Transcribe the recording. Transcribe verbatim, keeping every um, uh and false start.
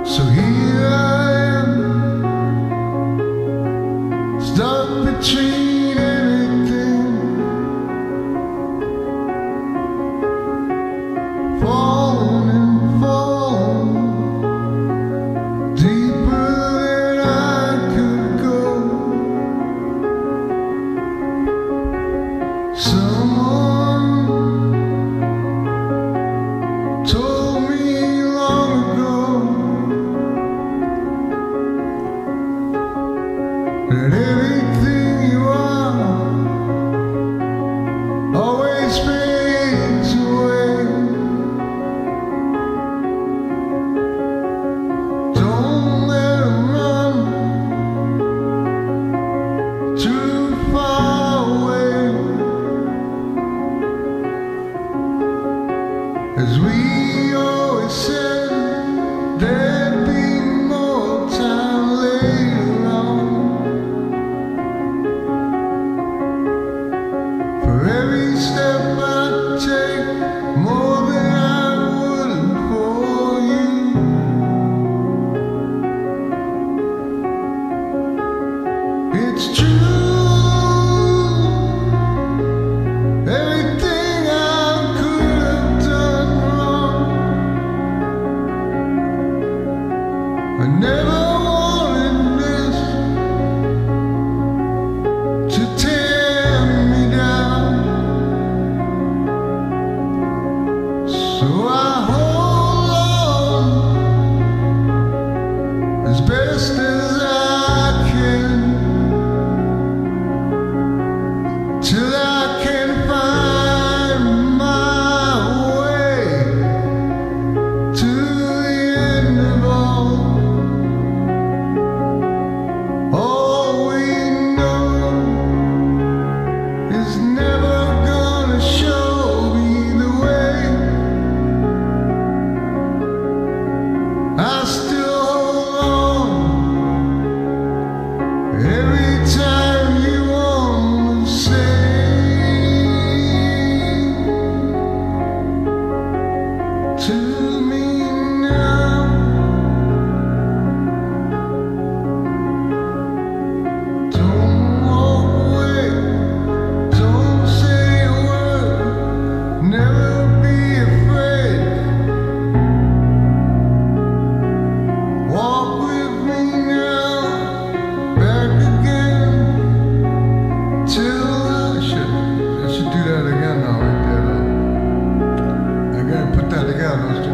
So here I am, stuck between everything, falling and falling, deeper than I could go. Someone told me long ago that everything you are always fades away. Don't let them run too far away. As we always said, there'd be more time later on. For every step I take, more than I would for you. It's true, everything I could have done wrong. I never wanted this to tear me down, so I hold on as best as I can, till I can find my way to the end of all. All we know is never gonna show me the way. I still hold on every time you wanna say to me now. Don't walk away, don't say a word, never be afraid. Walk with me now, back again, till I should, I should do that again now, right there. I gotta put that together.